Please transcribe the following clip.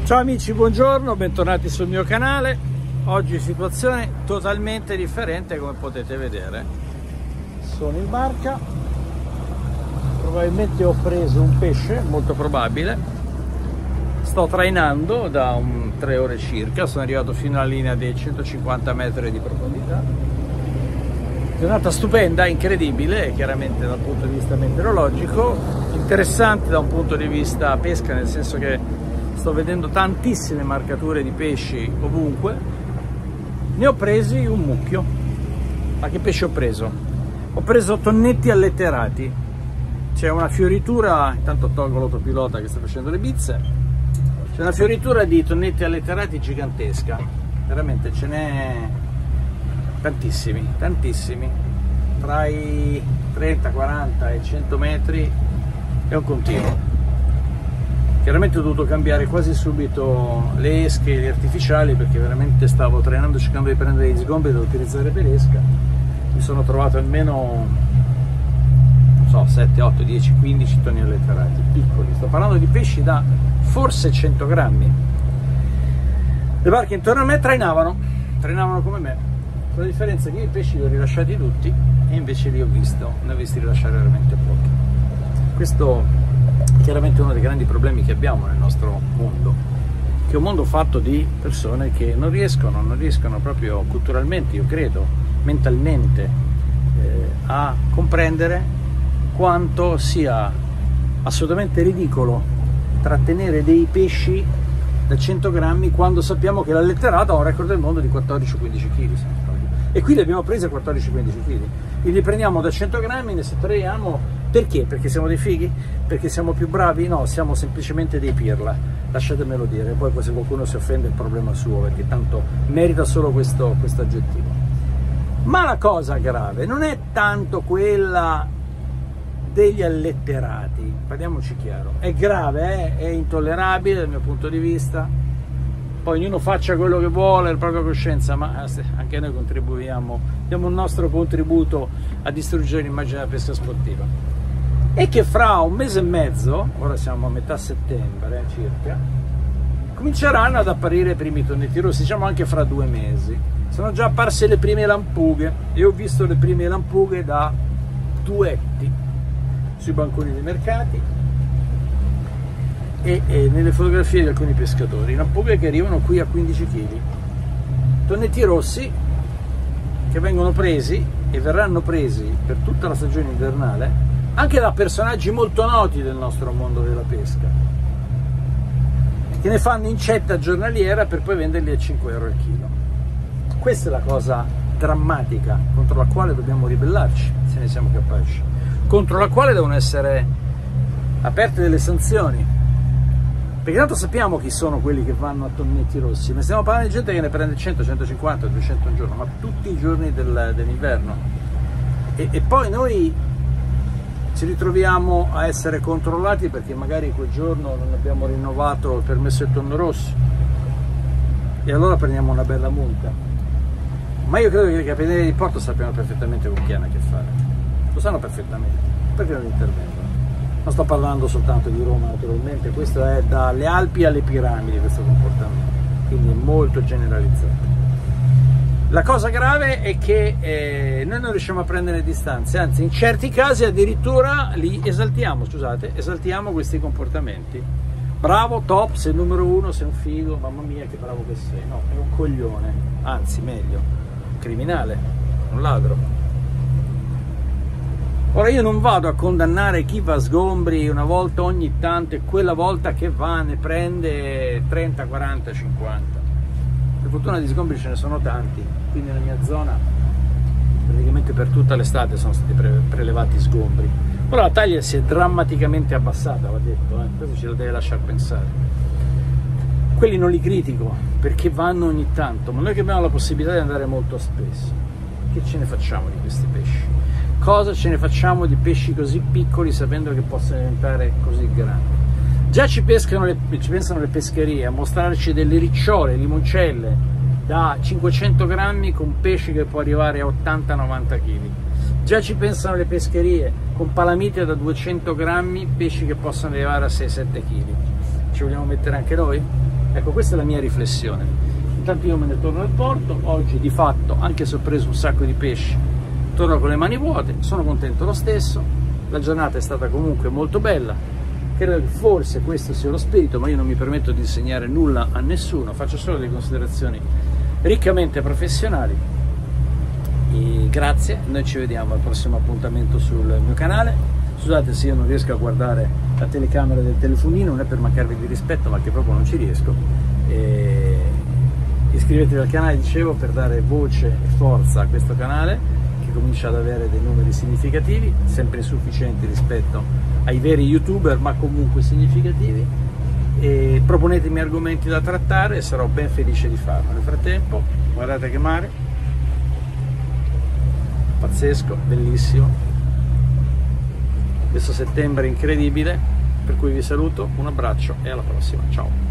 Ciao amici, buongiorno, bentornati sul mio canale. Oggi situazione totalmente differente, come potete vedere. Sono in barca, probabilmente ho preso un pesce, molto probabile. Sto trainando da 3 ore circa, sono arrivato fino alla linea dei 150 metri di profondità. Giornata stupenda, incredibile, chiaramente dal punto di vista meteorologico, interessante da un punto di vista pesca, nel senso che sto vedendo tantissime marcature di pesci ovunque. Ne ho presi un mucchio. Ma che pesce ho preso? Ho preso tonnetti alletterati. C'è una fioritura, intanto tolgo l'autopilota che sta facendo le bizze. C'è una fioritura di tonnetti alletterati gigantesca. Veramente ce n'è tantissimi, tantissimi. Tra i 30, 40 e 100 metri è un continuo. Chiaramente ho dovuto cambiare quasi subito le esche e gli artificiali perché veramente stavo trainando cercando di prendere gli sgombri da utilizzare per esca. Mi sono trovato almeno, non so, 7, 8, 10, 15 tonni alletterati, piccoli. Sto parlando di pesci da forse 100 grammi. Le barche intorno a me trainavano come me. Con la differenza che io i pesci li ho rilasciati tutti e invece li ho ne ho visti rilasciare veramente pochi. Questo chiaramente uno dei grandi problemi che abbiamo nel nostro mondo, che è un mondo fatto di persone che non riescono proprio culturalmente, io credo, mentalmente, a comprendere quanto sia assolutamente ridicolo trattenere dei pesci da 100 grammi quando sappiamo che l'alletterato ha un record del mondo di 14-15 kg, e qui li abbiamo presi a 14-15 kg, li prendiamo da 100 grammi, ne settreiamo. Perché? Perché siamo dei fighi? Perché siamo più bravi? No, siamo semplicemente dei pirla, lasciatemelo dire. Poi se qualcuno si offende il problema suo, perché tanto merita solo questo aggettivo. Ma la cosa grave non è tanto quella degli alletterati, parliamoci chiaro, è grave, è intollerabile dal mio punto di vista. Poi ognuno faccia quello che vuole, la propria coscienza, ma anche noi contribuiamo, diamo il nostro contributo a distruggere l'immagine della pesca sportiva. E che fra un mese e mezzo, ora siamo a metà settembre circa, cominceranno ad apparire i primi tonnetti rossi, diciamo anche fra 2 mesi. Sono già apparse le prime lampughe e ho visto le prime lampughe da duetti sui banconi dei mercati e nelle fotografie di alcuni pescatori. Lampughe che arrivano qui a 15 kg. Tonnetti rossi che vengono presi e verranno presi per tutta la stagione invernale anche da personaggi molto noti del nostro mondo della pesca, che ne fanno incetta giornaliera per poi venderli a 5 euro al chilo. Questa è la cosa drammatica contro la quale dobbiamo ribellarci, se ne siamo capaci, contro la quale devono essere aperte delle sanzioni, perché tanto sappiamo chi sono quelli che vanno a tonnetti rossi, ma stiamo parlando di gente che ne prende 100, 150, 200 un giorno, ma tutti i giorni dell'inverno. E poi noi ci ritroviamo a essere controllati perché magari quel giorno non abbiamo rinnovato il permesso del tonno rosso e allora prendiamo una bella multa. Ma io credo che i capitani di porto sappiano perfettamente con chi hanno a che fare, lo sanno perfettamente, perché non intervengono. Non sto parlando soltanto di Roma, naturalmente, questo è dalle Alpi alle piramidi, questo comportamento, quindi è molto generalizzato. La cosa grave è che noi non riusciamo a prendere distanze, anzi in certi casi addirittura li esaltiamo, esaltiamo questi comportamenti. Bravo, top, sei il numero 1, sei un figo, mamma mia che bravo che sei. No, è un coglione, anzi meglio, un criminale, un ladro. Ora io non vado a condannare chi va a sgombri una volta ogni tanto e quella volta che va ne prende 30, 40, 50. Per fortuna di sgombri ce ne sono tanti, qui nella mia zona praticamente per tutta l'estate sono stati prelevati sgombri. Ora la taglia si è drammaticamente abbassata, va detto, questo ce lo deve lasciar pensare. Quelli non li critico perché vanno ogni tanto, ma noi che abbiamo la possibilità di andare molto spesso, che ce ne facciamo di questi pesci? Cosa ce ne facciamo di pesci così piccoli sapendo che possono diventare così grandi? Già ci pensano le pescherie a mostrarci delle ricciole, limoncelle da 500 grammi con pesci che può arrivare a 80-90 kg. Già ci pensano le pescherie con palamite da 200 grammi, pesci che possono arrivare a 6-7 kg. Ci vogliamo mettere anche noi? Ecco, questa è la mia riflessione. Intanto io me ne torno al porto, oggi di fatto, anche se ho preso un sacco di pesci, torno con le mani vuote, sono contento lo stesso, la giornata è stata comunque molto bella, credo che forse questo sia lo spirito, ma io non mi permetto di insegnare nulla a nessuno, faccio solo delle considerazioni riccamente professionali. E grazie, noi ci vediamo al prossimo appuntamento sul mio canale. Scusate se io non riesco a guardare la telecamera del telefonino, non è per mancarvi di rispetto, ma che proprio non ci riesco. Iscrivetevi al canale, dicevo, per dare voce e forza a questo canale che comincia ad avere dei numeri significativi, sempre insufficienti rispetto ai veri youtuber, ma comunque significativi. E proponetemi argomenti da trattare e sarò ben felice di farlo. Nel frattempo, guardate che mare, pazzesco, bellissimo, questo settembre incredibile, per cui vi saluto, un abbraccio e alla prossima, ciao.